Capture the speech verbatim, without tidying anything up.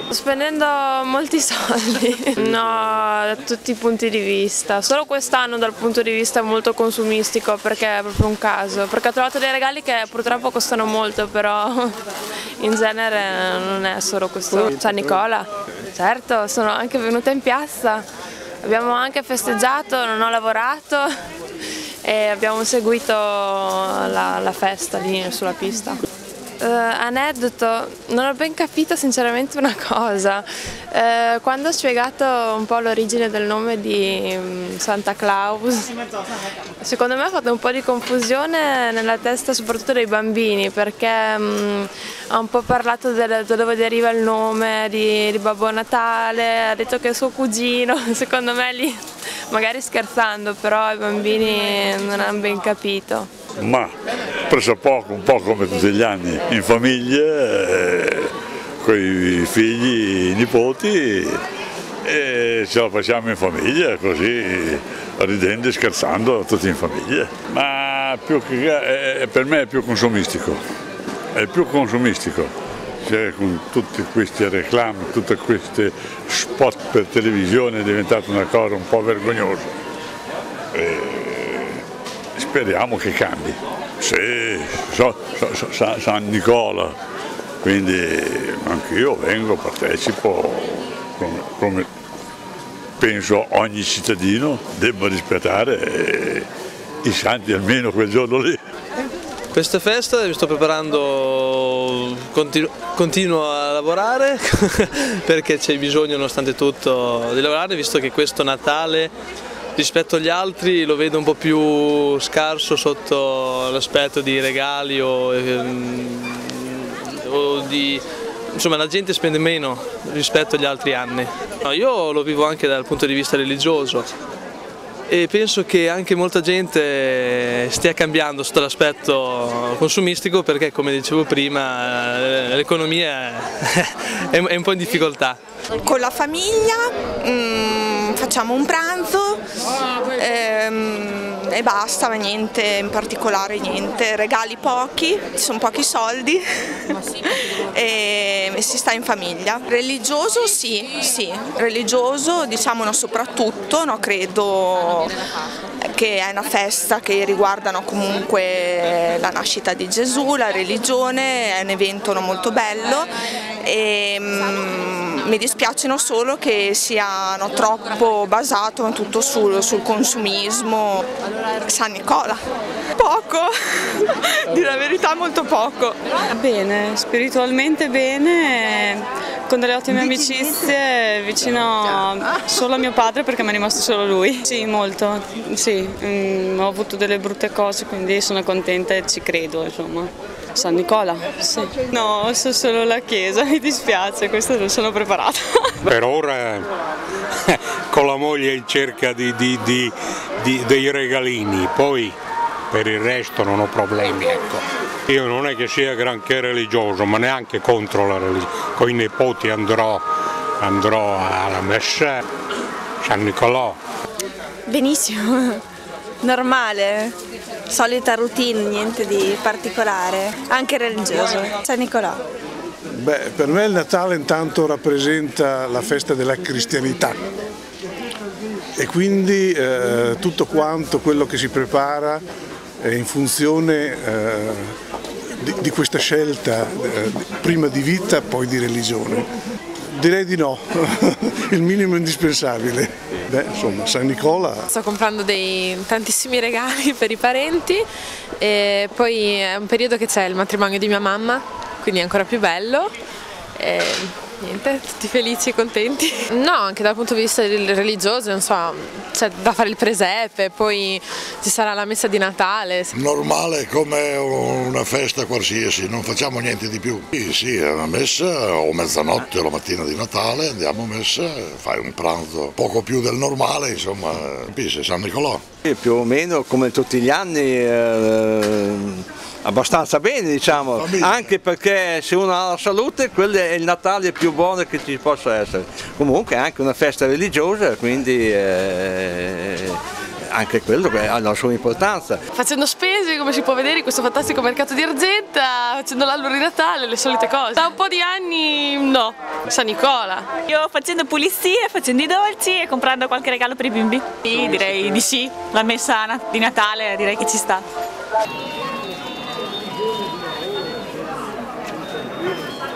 Spendendo molti soldi, no, da tutti i punti di vista, solo quest'anno dal punto di vista molto consumistico perché è proprio un caso, perché ho trovato dei regali che purtroppo costano molto, però in genere non è solo questo. San Nicola, certo, sono anche venuta in piazza, abbiamo anche festeggiato, non ho lavorato e abbiamo seguito la, la festa lì sulla pista. Uh, aneddoto, non ho ben capito sinceramente una cosa, uh, quando ho spiegato un po' l'origine del nome di um, Santa Claus, secondo me ha fatto un po' di confusione nella testa soprattutto dei bambini, perché um, ha un po' parlato del, da dove deriva il nome di, di Babbo Natale, ha detto che è suo cugino, secondo me lì, magari scherzando, però i bambini non hanno ben capito. Ma preso poco, un po' come tutti gli anni, in famiglia, eh, con i figli, i nipoti, e ce la facciamo in famiglia, così ridendo e scherzando tutti in famiglia. Ma più che, eh, per me è più consumistico, è più consumistico, cioè, con tutti questi reclami, tutti questi spot per televisione è diventata una cosa un po' vergognosa. E speriamo che cambi. Sì, so, so, so, San Nicola, quindi anch'io vengo, partecipo, come, come penso ogni cittadino debba rispettare i santi almeno quel giorno lì. Questa festa mi sto preparando, continuo, continuo a lavorare perché c'è bisogno nonostante tutto di lavorare, visto che questo Natale rispetto agli altri lo vedo un po' più scarso sotto l'aspetto di regali o, o di... insomma la gente spende meno rispetto agli altri anni. No, io lo vivo anche dal punto di vista religioso e penso che anche molta gente stia cambiando sotto l'aspetto consumistico perché, come dicevo prima, l'economia è un po' in difficoltà. Con la famiglia mh, facciamo un pranzo ehm, e basta, ma niente in particolare, niente, regali pochi, ci sono pochi soldi e si sta in famiglia. Religioso sì, sì, religioso diciamo no, soprattutto, no, credo che è una festa che riguardano comunque la nascita di Gesù, la religione, è un evento no, molto bello e mh, mi dispiacciono solo che siano troppo basato tutto sul, sul consumismo. San Nicola, poco, di la verità molto poco. Bene, spiritualmente bene, con delle ottime amicizie, vicino solo a mio padre perché mi è rimasto solo lui. Sì, molto, sì, mm, ho avuto delle brutte cose quindi sono contenta e ci credo, insomma. San Nicola, sì. No, so solo la chiesa, mi dispiace, questo non sono preparata. Per ora con la moglie in cerca di, di, di, di, dei regalini, poi per il resto non ho problemi, ecco. Io non è che sia granché religioso, ma neanche contro la religione. Con i nipoti andrò, andrò alla messa, San Nicolò. Benissimo, normale, solita routine, niente di particolare, anche religioso. San Nicolò. Beh, per me il Natale intanto rappresenta la festa della cristianità e quindi eh, tutto quanto quello che si prepara è in funzione eh, di, di questa scelta, eh, prima di vita poi di religione. Direi di no, il minimo indispensabile. Beh, insomma, San Nicola. Sto comprando dei tantissimi regali per i parenti e poi è un periodo che c'è il matrimonio di mia mamma, quindi è ancora più bello. E niente, tutti felici e contenti. No, anche dal punto di vista religioso, non so, c'è da fare il presepe, poi ci sarà la messa di Natale. Normale come una festa qualsiasi, non facciamo niente di più. Sì, sì, è una messa o mezzanotte o la mattina di Natale, andiamo a messa, fai un pranzo poco più del normale, insomma, capisci, San Nicolò. Sì, più o meno come tutti gli anni. Eh... abbastanza bene, diciamo, anche perché se uno ha la salute quello è il Natale più buono che ci possa essere. Comunque è anche una festa religiosa, quindi eh, anche quello ha la sua importanza. Facendo spese, come si può vedere in questo fantastico mercato di Argenta, facendo l'albero di Natale, le solite cose. Da un po' di anni no, San Nicola. Io facendo pulizie, facendo i dolci e comprando qualche regalo per i bimbi. Sì, direi di sì, la messa di Natale direi che ci sta.